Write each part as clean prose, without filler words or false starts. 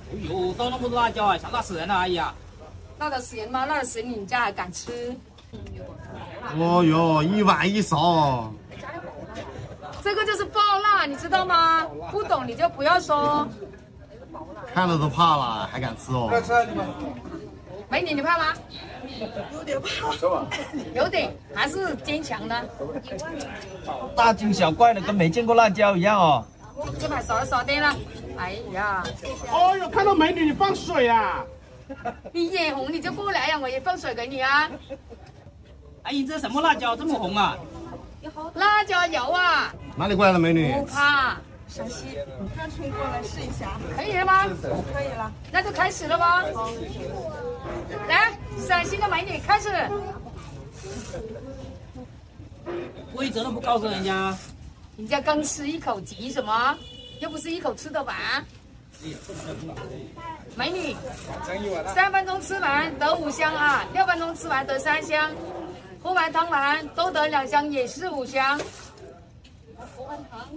哎呦，倒那么多辣椒啊，想辣死人了！哎呀， 辣得死人吗？辣得死人，你家还敢吃？ 哦哟，一碗一勺， 这个就是爆辣，你知道吗？不懂你就不要说。 看着都怕了，还敢吃哦？ 美女，你怕吗？ 有点怕， 有点，还是坚强的。 大惊小怪的，跟没见过辣椒一样哦。 这把少点了。哎呀， 哦哟，看到美女你放水啊！ 你眼红你就过来呀，我也放水给你啊。 阿姨，这什么辣椒这么红啊？ 辣椒油啊， 哪里过来的美女？ 不怕， 陕西，你干脆过来试一下。 可以了吗？ 可以了。 那就开始了吧。来，陕西的美女开始。 规则都不告诉人家。 人家刚吃一口，急什么？又不是一口吃得完。美女，3分钟吃完得5香啊，6分钟吃完得3香，喝完汤丸多得2香，也是5香。喝完汤。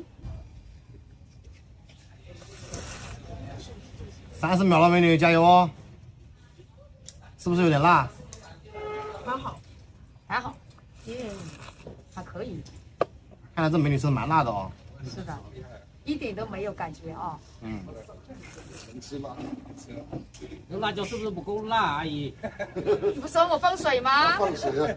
30秒了，美女，加油哦！是不是有点辣？ 还好， 还好，还可以。 看来这美女吃的蛮辣的哦。 是的，一点都没有感觉啊。 嗯。 能吃吗？这辣椒是不是不够辣，阿姨？ 你不说我放水吗？ 放水啊！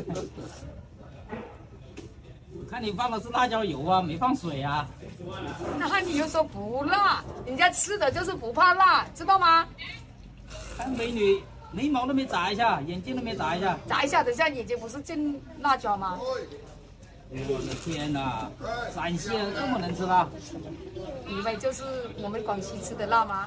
看你放的是辣椒油啊，没放水啊。 那你又说不辣，人家吃的就是不怕辣，知道吗？ 看美女，眉毛都没眨一下，眼睛都没眨一下。 眨一下，等下眼睛不是进辣椒吗？ 我的天哪，陕西人这么能吃辣？ 以为就是我们广西吃的辣吗？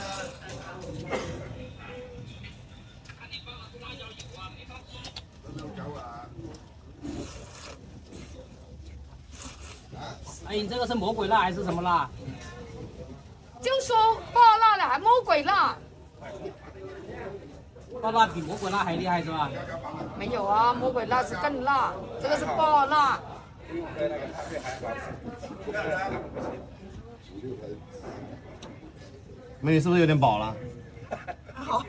阿姨，这个是魔鬼辣还是什么辣？ 就说爆辣了，还魔鬼辣？ 爆辣比魔鬼辣还厉害是吧？ 没有啊，魔鬼辣是更辣，这个是爆辣。 美女是不是有点饱了？ 还好。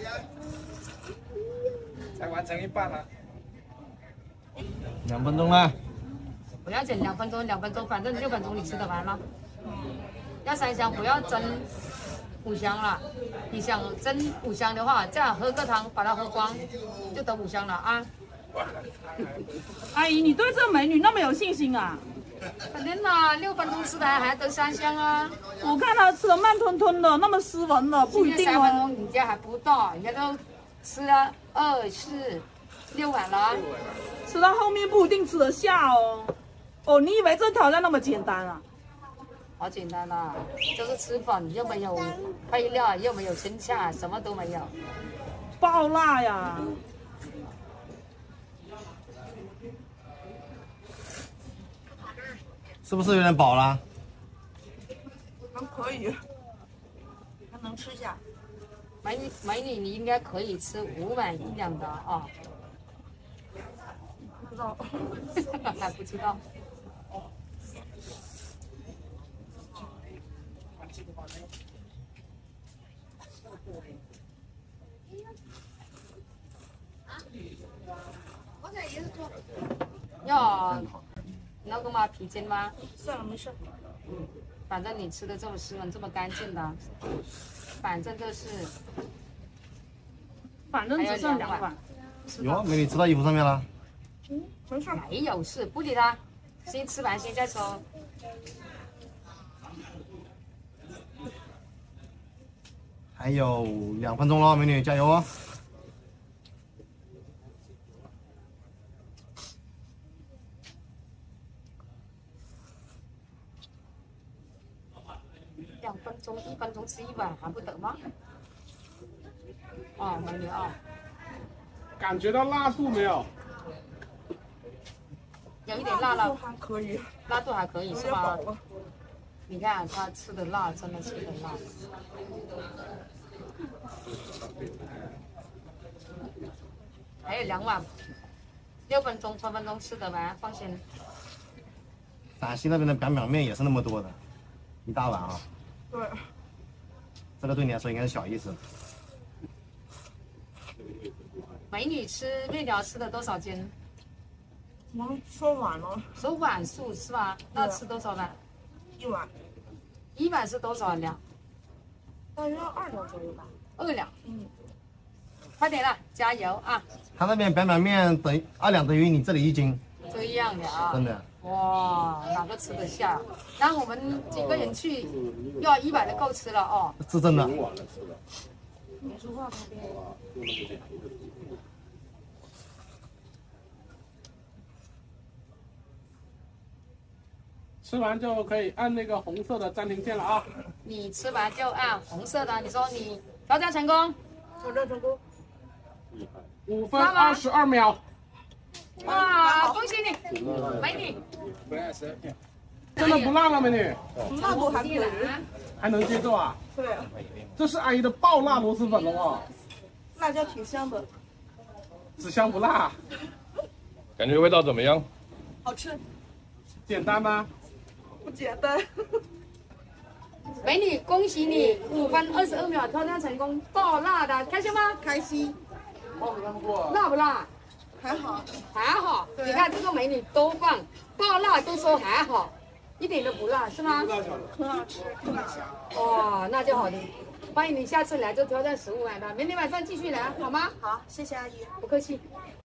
才完成一半了。2分钟了。 不要整2分钟，2分钟，反正6分钟你吃得完了。要3香，不要蒸5香了。你想蒸5香的话，这样喝个汤把它喝光，就得5香了啊。 阿姨，你对这美女那么有信心啊？ 肯定啦，6分钟吃完还得3香啊。 我看她吃的慢吞吞的，那么斯文的，不一定 3分哦。 钟人家还不到，人家都吃了2、4、6碗了。 吃到后面不一定吃得下哦。哦，你以为这挑战那么简单啊？ 好简单啦，就是吃粉，又没有配料，又没有生菜，什么都没有。 爆辣呀！ 是不是有点饱了？ 还可以，还能吃下。 美女，你应该可以吃5碗1两的啊。 不知道， 还不知道。要个吗？皮筋吗？ 算了，没事。 反正你吃的这么斯文，这么干净的，反正就是， 反正只剩2碗。 有，美女吃到衣服上面了。 没事。 没有事，不理他，先吃完先再说。 还有2分钟了，美女加油哦！ 2分钟，1分钟吃1碗还不得吗？哦，美女啊， 感觉到辣度没有？ 有一点辣了， 还可以， 辣度还可以是吗？你看他吃的辣，真的吃的辣。还有2碗，6分钟、7分钟吃得完，放心。 陕西那边的扁面也是那么多的，一大碗啊。 对。 这个对你来说应该是小意思。 美女吃面条吃了多少斤？ 怎么说晚了？ 说碗数是吧？那吃多少碗 1碗， ？1碗是多少两？ 大约2两左右吧。 2两。 嗯， 快点了，加油啊！ 他那边表表面等于2两等于你这里1斤， 这样的啊。 真的。 哇，哪个吃得下？那我们几个人去，要100的够吃了哦。 是真的。 吃完就可以按那个红色的暂停键了啊。 你吃完就按红色的，你说你挑战成功。 挑战成功。 5分22秒。 哇，恭喜你，美女。 真的不辣了，美女？ 辣度还可以。 还能接受啊？ 对， 这是阿姨的爆辣螺蛳粉了哦， 辣椒挺香的， 只香不辣。 感觉味道怎么样？ 好吃， 简单吗？ 不简单。 美女，恭喜你5分22秒挑战成功，爆辣的，开心吗？ 开心， 辣不辣？ 还好。 还好。你看这个美女多棒，爆辣都说还好，一点都不辣，是吗？ 很好吃，特别香。 哇，那就好的。欢迎你下次来就挑战15碗的，明天晚上继续来，好吗？ 好，谢谢阿姨。 不客气。